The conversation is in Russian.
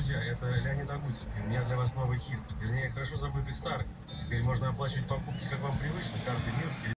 друзья, это Леонид Агутин. И у меня для вас новый хит. Вернее, хорошо забытый старый. Теперь можно оплачивать покупки, как вам привычно, карты «Мир» или